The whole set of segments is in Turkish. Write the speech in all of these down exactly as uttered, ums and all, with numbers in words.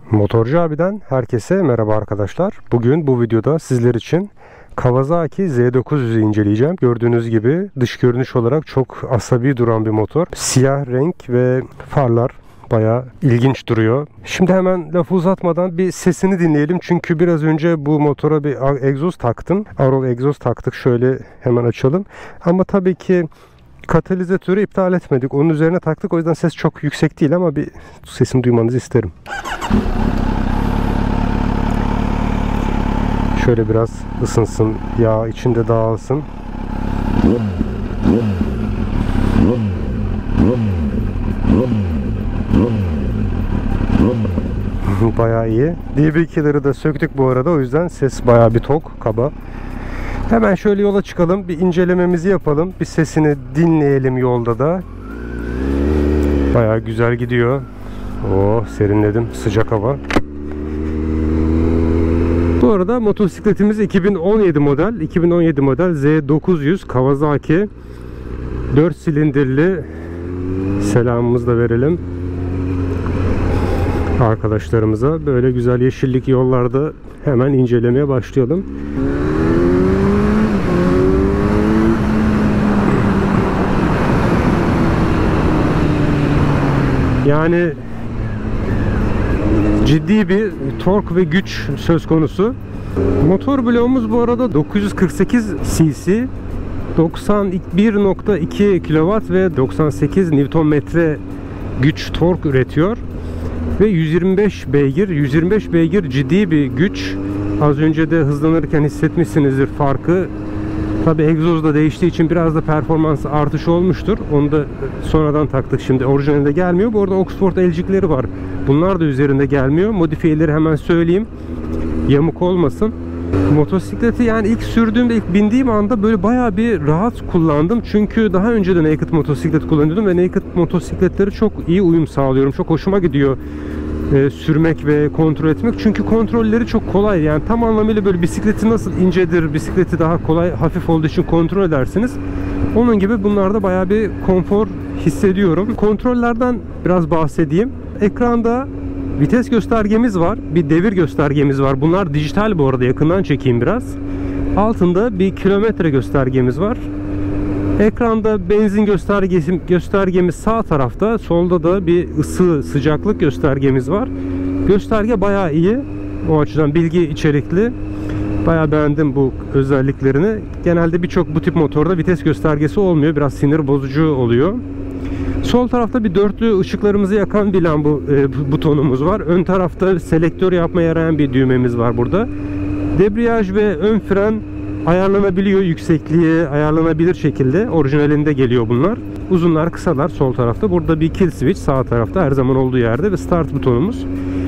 Motorcu abiden herkese merhaba arkadaşlar. Bugün bu videoda sizler için Kawasaki Z dokuz yüz'ü inceleyeceğim. Gördüğünüz gibi dış görünüş olarak çok asabi duran bir motor. Siyah renk ve farlar bayağı ilginç duruyor. Şimdi hemen lafı uzatmadan bir sesini dinleyelim. Çünkü biraz önce bu motora bir egzoz taktım. Arrow egzoz taktık. Şöyle hemen açalım. Ama tabii ki katalizatörü iptal etmedik. Onun üzerine taktık. O yüzden ses çok yüksek değil ama bir sesini duymanızı isterim. Şöyle biraz ısınsın. Yağ içinde dağılsın. Bayağı iyi. D B iki'leri de söktük bu arada. O yüzden ses bayağı bir tok, kaba. Hemen şöyle yola çıkalım. Bir incelememizi yapalım. Bir sesini dinleyelim yolda da. Bayağı güzel gidiyor. Oh, serinledim. Sıcak hava. Bu arada motosikletimiz iki bin on yedi model. iki bin on yedi model Z dokuz yüz Kawasaki. dört silindirli. Selamımızı da verelim arkadaşlarımıza. Böyle güzel yeşillik yollarda hemen incelemeye başlayalım. Yani ciddi bir tork ve güç söz konusu. Motor bloğumuz bu arada dokuz yüz kırk sekiz cc, doksan bir nokta iki kilowatt ve doksan sekiz newton metre güç tork üretiyor. Ve yüz yirmi beş beygir. yüz yirmi beş beygir ciddi bir güç. Az önce de hızlanırken hissetmişsinizdir farkı. Tabi egzoz da değiştiği için biraz da performans artışı olmuştur. Onu da sonradan taktık şimdi. Orijinalinde gelmiyor. Bu arada Oxford elcikleri var. Bunlar da üzerinde gelmiyor. Modifiyeleri hemen söyleyeyim. Yamuk olmasın. Motosikleti yani ilk sürdüğümde, ilk bindiğim anda böyle bayağı bir rahat kullandım. Çünkü daha önce de naked motosiklet kullanıyordum ve naked motosikletleri çok iyi uyum sağlıyorum. Çok hoşuma gidiyor e, sürmek ve kontrol etmek. Çünkü kontrolleri çok kolay. Yani tam anlamıyla böyle bisikleti nasıl incedir, bisikleti daha kolay, hafif olduğu için kontrol edersiniz. Onun gibi bunlarda bayağı bir konfor hissediyorum. Kontrollerden biraz bahsedeyim. Ekranda vites göstergemiz var. Bir devir göstergemiz var. Bunlar dijital bu arada. Yakından çekeyim biraz. Altında bir kilometre göstergemiz var. Ekranda benzin göstergesi, göstergemiz sağ tarafta. Solda da bir ısı, sıcaklık göstergemiz var. Gösterge bayağı iyi. O açıdan bilgi içerikli. Bayağı beğendim bu özelliklerini. Genelde birçok bu tip motorda vites göstergesi olmuyor. Biraz sinir bozucu oluyor. Sol tarafta bir dörtlü ışıklarımızı yakan bir lamba e, butonumuz var. Ön tarafta selektör yapmaya yarayan bir düğmemiz var burada. Debriyaj ve ön fren ayarlanabiliyor, yüksekliğe ayarlanabilir şekilde. Orijinalinde geliyor bunlar. Uzunlar, kısalar sol tarafta. Burada bir kill switch sağ tarafta her zaman olduğu yerde ve start butonumuz.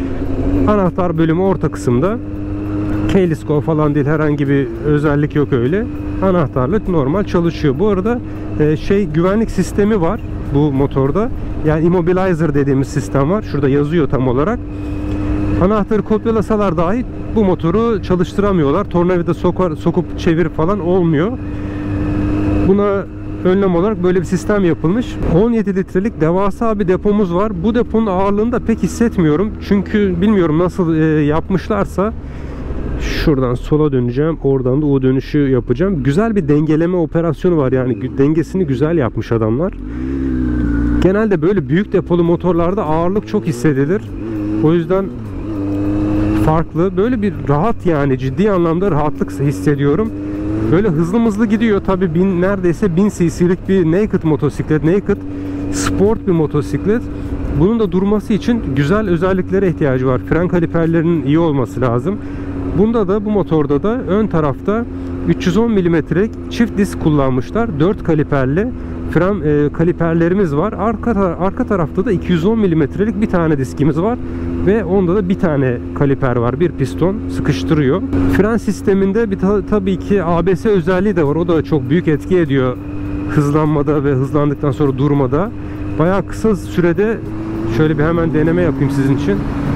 Anahtar bölümü orta kısımda. Keyless go falan değil, herhangi bir özellik yok öyle. Anahtarla normal çalışıyor. Bu arada e, şey güvenlik sistemi var bu motorda. Yani immobilizer dediğimiz sistem var. Şurada yazıyor tam olarak. Anahtarı kopyalasalar dahi bu motoru çalıştıramıyorlar. Tornavida sokar, sokup çevir falan olmuyor. Buna önlem olarak böyle bir sistem yapılmış. on yedi litrelik devasa bir depomuz var. Bu deponun ağırlığını da pek hissetmiyorum. Çünkü bilmiyorum nasıl e, yapmışlarsa. Şuradan sola döneceğim. Oradan da U dönüşü yapacağım. Güzel bir dengeleme operasyonu var. Yani dengesini güzel yapmış adamlar. Genelde böyle büyük depolu motorlarda ağırlık çok hissedilir. O yüzden farklı. Böyle bir rahat, yani ciddi anlamda rahatlık hissediyorum. Böyle hızlı hızlı gidiyor. Tabii bin, neredeyse bin cc'lik bir naked motosiklet. Naked sport bir motosiklet. Bunun da durması için güzel özelliklere ihtiyacı var. Fren kaliperlerinin iyi olması lazım. Bunda da, bu motorda da ön tarafta üç yüz on milimetrelik çift disk kullanmışlar. dört kaliperli fren e, kaliperlerimiz var. Arka, arka tarafta da iki yüz on milimetrelik bir tane diskimiz var. Ve onda da bir tane kaliper var. Bir piston sıkıştırıyor. Fren sisteminde bir ta, tabii ki A B S özelliği de var. O da çok büyük etki ediyor hızlanmada ve hızlandıktan sonra durmada. Bayağı kısa sürede şöyle bir hemen deneme yapayım sizin için.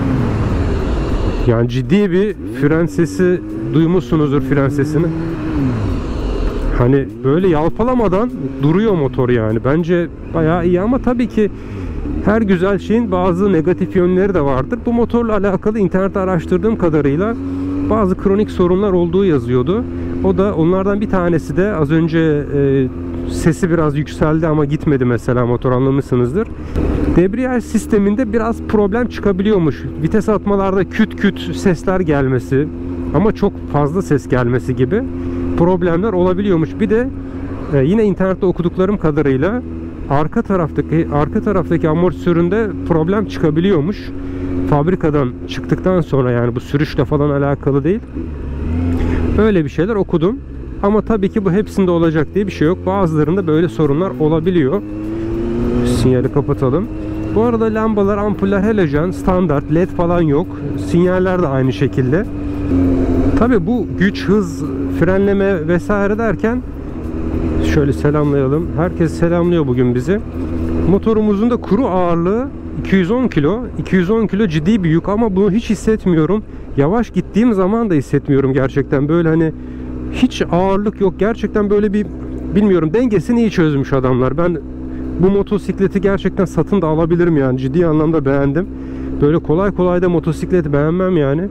Yani ciddi bir fren sesi duymuşsunuzdur, fren sesini. Hani böyle yalpalamadan duruyor motor yani. Bence bayağı iyi ama tabii ki Her güzel şeyin bazı negatif yönleri de vardır. Bu motorla alakalı internette araştırdığım kadarıyla bazı kronik sorunlar olduğu yazıyordu. O da onlardan bir tanesi de az önce e, sesi biraz yükseldi ama gitmedi mesela, motor, anlamışsınızdır. Debriyaj sisteminde biraz problem çıkabiliyormuş. Vites atmalarda küt küt sesler gelmesi ama çok fazla ses gelmesi gibi problemler olabiliyormuş. Bir de e, yine internette okuduklarım kadarıyla arka taraftaki arka taraftaki amortisöründe problem çıkabiliyormuş. Fabrikadan çıktıktan sonra, yani bu sürüşle falan alakalı değil. Öyle bir şeyler okudum. Ama tabii ki bu hepsinde olacak diye bir şey yok. Bazılarında böyle sorunlar olabiliyor. Sinyali kapatalım. Bu arada lambalar, ampuller halojen, standart, led falan yok. Sinyaller de aynı şekilde. Tabii bu güç, hız, frenleme vesaire derken şöyle selamlayalım. Herkes selamlıyor bugün bizi. Motorumuzun da kuru ağırlığı iki yüz on kilo. iki yüz on kilo ciddi bir yük ama bunu hiç hissetmiyorum. Yavaş gittiğim zaman da hissetmiyorum gerçekten. Böyle hani hiç ağırlık yok. Gerçekten böyle bir, bilmiyorum, dengesini iyi çözmüş adamlar. Ben bu motosikleti gerçekten satın da alabilirim yani. Ciddi anlamda beğendim. Böyle kolay kolay da motosiklet beğenmem yani.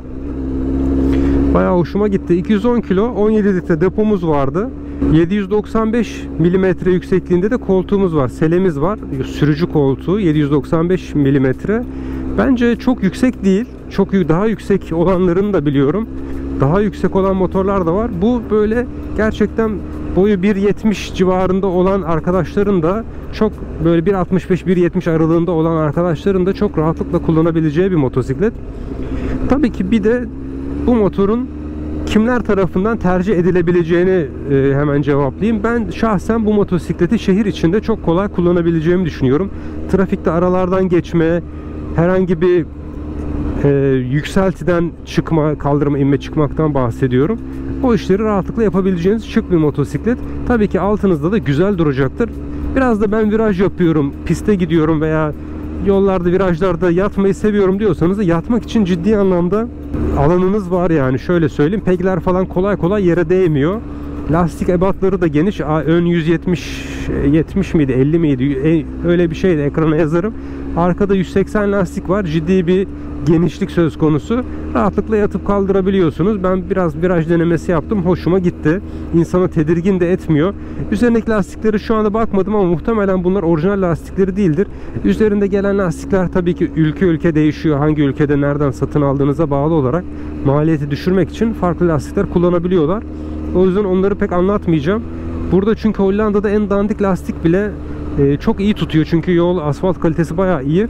Bayağı hoşuma gitti. iki yüz on kilo, on yedi litre depomuz vardı. yedi yüz doksan beş milimetre yüksekliğinde de koltuğumuz var. Selemiz var. Sürücü koltuğu yedi yüz doksan beş milimetre. Bence çok yüksek değil. Çok daha yüksek olanlarını da biliyorum. Daha yüksek olan motorlar da var. Bu böyle gerçekten boyu bir yetmiş civarında olan arkadaşların da çok, böyle bir altmış beş bir yetmiş aralığında olan arkadaşların da çok rahatlıkla kullanabileceği bir motosiklet. Tabii ki bir de bu motorun kimler tarafından tercih edilebileceğini e, hemen cevaplayayım. Ben şahsen bu motosikleti şehir içinde çok kolay kullanabileceğimi düşünüyorum. Trafikte aralardan geçme, herhangi bir e, yükseltiden çıkma, kaldırma, inme, çıkmaktan bahsediyorum. O işleri rahatlıkla yapabileceğiniz şık bir motosiklet. Tabii ki altınızda da güzel duracaktır. Biraz da ben viraj yapıyorum, piste gidiyorum veya yollarda, virajlarda yatmayı seviyorum diyorsanız da yatmak için ciddi anlamda alanınız var yani. Şöyle söyleyeyim, pegler falan kolay kolay yere değmiyor. Lastik ebatları da geniş. Ön yüz yetmiş yetmiş miydi, elli miydi? Öyle bir şeydi, ekrana yazarım. Arkada yüz seksen lastik var. Ciddi bir genişlik söz konusu. Rahatlıkla yatıp kaldırabiliyorsunuz. Ben biraz viraj denemesi yaptım. Hoşuma gitti. İnsanı tedirgin de etmiyor. Üzerindeki lastikleri şu anda bakmadım ama muhtemelen bunlar orijinal lastikleri değildir. Üzerinde gelen lastikler tabii ki ülke ülke değişiyor. Hangi ülkede nereden satın aldığınıza bağlı olarak maliyeti düşürmek için farklı lastikler kullanabiliyorlar. O yüzden onları pek anlatmayacağım. Burada çünkü Hollanda'da en dandik lastik bile e, çok iyi tutuyor. Çünkü yol, asfalt kalitesi bayağı iyi.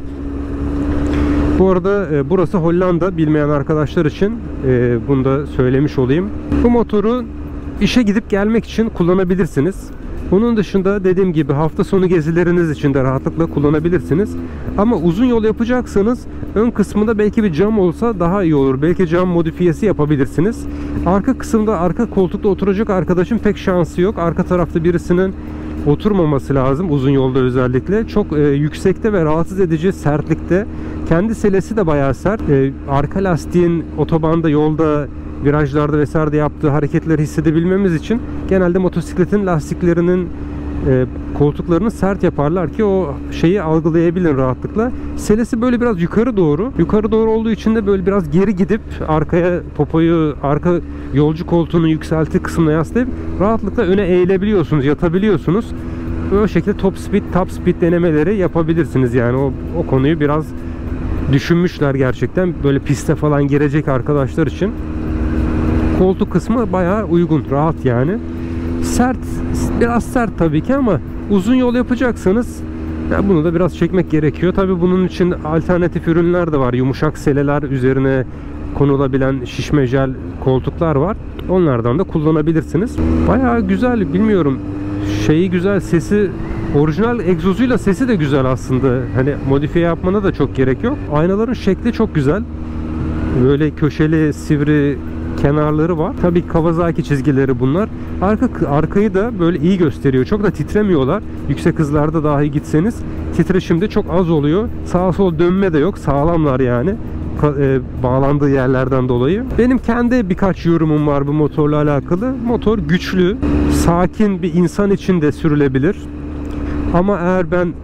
Bu arada e, burası Hollanda, bilmeyen arkadaşlar için e, bunu da söylemiş olayım. Bu motoru işe gidip gelmek için kullanabilirsiniz. Bunun dışında dediğim gibi hafta sonu gezileriniz için de rahatlıkla kullanabilirsiniz. Ama uzun yol yapacaksanız ön kısmında belki bir cam olsa daha iyi olur. Belki cam modifiyesi yapabilirsiniz. Arka kısımda, arka koltukta oturacak arkadaşın pek şansı yok. Arka tarafta birisinin oturmaması lazım uzun yolda özellikle. Çok e, yüksekte ve rahatsız edici sertlikte. Kendi selesi de bayağı sert. E, arka lastiğin otobanda, yolda, virajlarda vesaire yaptığı hareketleri hissedebilmemiz için genelde motosikletin lastiklerinin e, koltuklarını sert yaparlar ki o şeyi algılayabilin rahatlıkla. Selesi böyle biraz yukarı doğru. Yukarı doğru olduğu için de böyle biraz geri gidip arkaya popoyu, arka yolcu koltuğunun yükselti kısmına yaslayıp rahatlıkla öne eğilebiliyorsunuz, yatabiliyorsunuz. Böyle şekilde top speed, top speed denemeleri yapabilirsiniz yani. O, o konuyu biraz düşünmüşler gerçekten. Böyle piste falan girecek arkadaşlar için. Koltuk kısmı bayağı uygun, rahat yani. Sert, biraz sert tabii ki ama uzun yol yapacaksanız ya bunu da biraz çekmek gerekiyor. Tabii bunun için alternatif ürünler de var. Yumuşak seleler, üzerine konulabilen şişme jel koltuklar var. Onlardan da kullanabilirsiniz. Bayağı güzel, bilmiyorum. Şeyi güzel, sesi orijinal egzozuyla sesi de güzel aslında. Hani modifiye yapmana da çok gerek yok. Aynaların şekli çok güzel. Böyle köşeli, sivri kenarları var. Tabii Kawasaki çizgileri bunlar. Arka arkayı da böyle iyi gösteriyor. Çok da titremiyorlar. Yüksek hızlarda dahi gitseniz titreşim de çok az oluyor. Sağa sol dönme de yok. Sağlamlar yani. E, bağlandığı yerlerden dolayı. Benim kendi birkaç yorumum var bu motorla alakalı. Motor güçlü, sakin bir insan için de sürülebilir. Ama eğer ben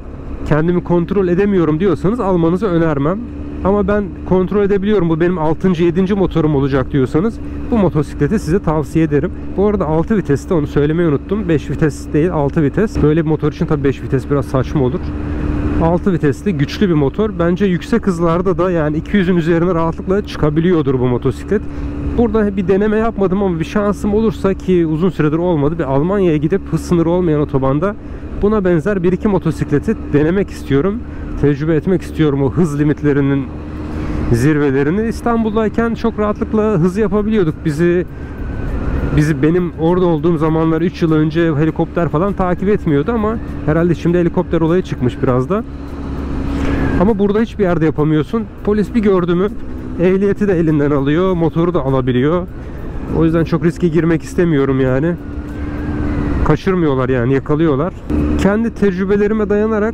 kendimi kontrol edemiyorum diyorsanız almanızı önermem. Ama ben kontrol edebiliyorum, bu benim altıncı yedinci motorum olacak diyorsanız bu motosikleti size tavsiye ederim. Bu arada altı viteste, onu söylemeyi unuttum. beş vites değil, altı vites. Böyle bir motor için tabii beş vites biraz saçma olur. altı vitesli güçlü bir motor. Bence yüksek hızlarda da, yani iki yüzün üzerine rahatlıkla çıkabiliyordur bu motosiklet. Burada bir deneme yapmadım ama bir şansım olursa, ki uzun süredir olmadı, bir Almanya'ya gidip hız sınırı olmayan otobanda buna benzer bir iki motosikleti denemek istiyorum. Tecrübe etmek istiyorum o hız limitlerinin zirvelerini. İstanbul'dayken çok rahatlıkla hız yapabiliyorduk. Bizi bizi benim orada olduğum zamanlar üç yıl önce helikopter falan takip etmiyordu ama herhalde şimdi helikopter olayı çıkmış biraz da. Ama burada hiçbir yerde yapamıyorsun. Polis bir gördü mü ehliyeti de elinden alıyor, motoru da alabiliyor. O yüzden çok riske girmek istemiyorum yani. Kaçırmıyorlar yani, yakalıyorlar. Kendi tecrübelerime dayanarak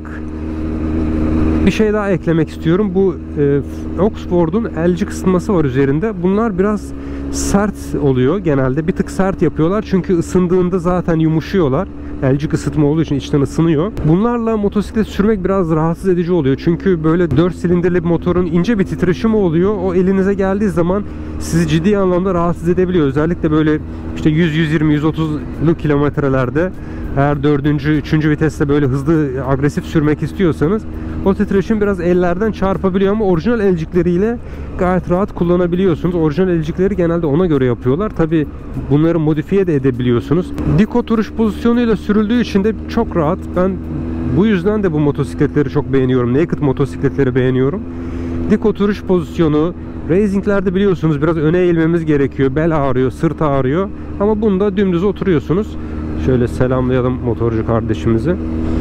bir şey daha eklemek istiyorum. Bu e, Oxford'un elci ısıtması var üzerinde. Bunlar biraz sert oluyor genelde. Bir tık sert yapıyorlar. Çünkü ısındığında zaten yumuşuyorlar. Elcik ısıtma olduğu için içten ısınıyor. Bunlarla motosiklet sürmek biraz rahatsız edici oluyor. Çünkü böyle dört silindirli bir motorun ince bir titreşimi oluyor. O elinize geldiği zaman sizi ciddi anlamda rahatsız edebiliyor. Özellikle böyle işte yüz yüz yirmi yüz otuzlu kilometrelerde, eğer dördüncü üçüncü viteste böyle hızlı agresif sürmek istiyorsanız o titreşim biraz ellerden çarpabiliyor ama orijinal elcikleriyle gayet rahat kullanabiliyorsunuz. Orijinal elcikleri genelde ona göre yapıyorlar. Tabi bunları modifiye de edebiliyorsunuz. Dik oturuş pozisyonuyla sürüldüğü için de çok rahat. Ben bu yüzden de bu motosikletleri çok beğeniyorum. Naked motosikletleri beğeniyorum. Dik oturuş pozisyonu, racinglerde biliyorsunuz biraz öne eğilmemiz gerekiyor. Bel ağrıyor, sırt ağrıyor. Ama bunda dümdüz oturuyorsunuz. Şöyle selamlayalım motorcu kardeşimizi.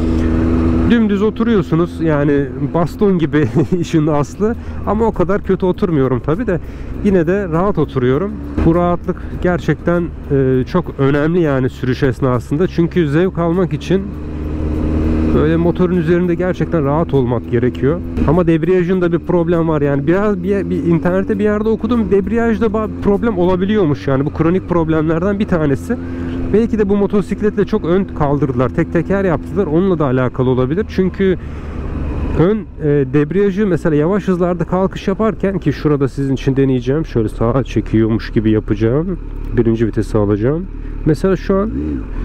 Dümdüz oturuyorsunuz, yani baston gibi işin aslı, ama o kadar kötü oturmuyorum tabi de yine de rahat oturuyorum. Bu rahatlık gerçekten e, çok önemli yani sürüş esnasında, çünkü zevk almak için böyle motorun üzerinde gerçekten rahat olmak gerekiyor. Ama debriyajında bir problem var yani. Biraz bir, bir internette bir yerde okudum, debriyajda problem olabiliyormuş, yani bu kronik problemlerden bir tanesi. Belki de bu motosikletle çok ön kaldırdılar, tek teker yaptılar, onunla da alakalı olabilir. Çünkü ön e, debriyajı mesela yavaş hızlarda kalkış yaparken, ki şurada sizin için deneyeceğim, şöyle sağa çekiyormuş gibi yapacağım, birinci vitesi alacağım. Mesela şu an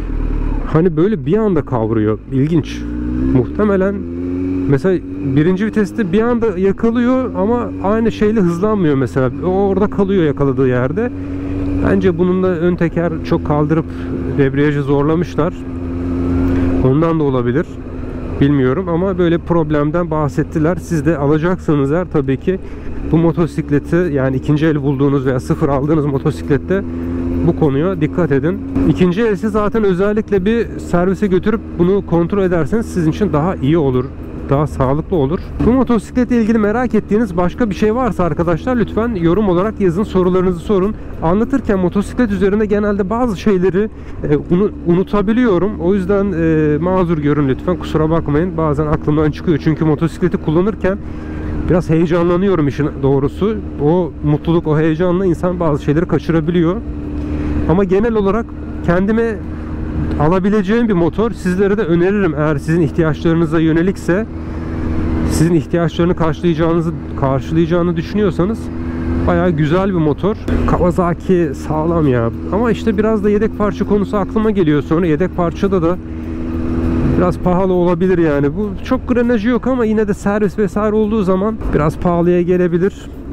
hani böyle bir anda kavruyor, ilginç. Muhtemelen mesela birinci viteste bir anda yakalıyor ama aynı şeyle hızlanmıyor mesela, o orada kalıyor yakaladığı yerde. Bence bunun da ön teker çok kaldırıp debriyajı zorlamışlar. Ondan da olabilir. Bilmiyorum ama böyle problemden bahsettiler. Siz de alacaksanız eğer tabii ki bu motosikleti, yani ikinci el bulduğunuz veya sıfır aldığınız motosiklette bu konuya dikkat edin. İkinci else zaten özellikle bir servise götürüp bunu kontrol ederseniz sizin için daha iyi olur. Daha sağlıklı olur. Bu motosikletle ilgili merak ettiğiniz başka bir şey varsa arkadaşlar lütfen yorum olarak yazın, sorularınızı sorun. Anlatırken motosiklet üzerinde genelde bazı şeyleri e, unutabiliyorum. O yüzden e, mazur görün lütfen, kusura bakmayın. Bazen aklımdan çıkıyor çünkü motosikleti kullanırken biraz heyecanlanıyorum işin doğrusu. O mutluluk, o heyecanla insan bazı şeyleri kaçırabiliyor. Ama genel olarak kendime alabileceğim bir motor, sizlere de öneririm eğer sizin ihtiyaçlarınıza yönelikse, sizin ihtiyaçlarını karşılayacağınızı karşılayacağını düşünüyorsanız bayağı güzel bir motor. Kawasaki sağlam ya. Ama işte biraz da yedek parça konusu aklıma geliyor. Sonra yedek parçada da biraz pahalı olabilir yani. Bu çok granajı yok ama yine de servis vesaire olduğu zaman biraz pahalıya gelebilir.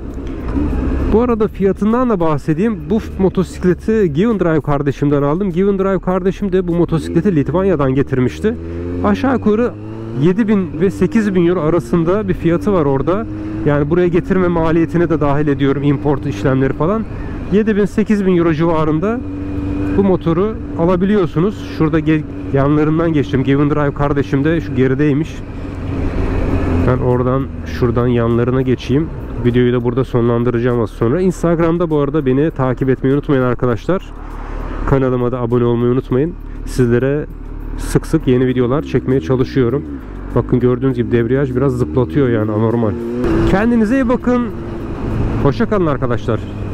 Bu arada fiyatından da bahsedeyim. Bu motosikleti Given Drive kardeşimden aldım. Given Drive kardeşim de bu motosikleti Litvanya'dan getirmişti. Aşağı yukarı yedi bin ve sekiz bin euro arasında bir fiyatı var orada. Yani buraya getirme maliyetini de dahil ediyorum, import işlemleri falan. yedi bin sekiz bin euro civarında bu motoru alabiliyorsunuz. Şurada yanlarından geçtim. Given Drive kardeşim de şu gerideymiş. Ben oradan şuradan yanlarına geçeyim. Videoyu da burada sonlandıracağım az sonra. Instagram'da bu arada beni takip etmeyi unutmayın arkadaşlar. Kanalıma da abone olmayı unutmayın. Sizlere sık sık yeni videolar çekmeye çalışıyorum. Bakın gördüğünüz gibi debriyaj biraz zıplatıyor yani, anormal. Kendinize iyi bakın. Hoşça kalın arkadaşlar.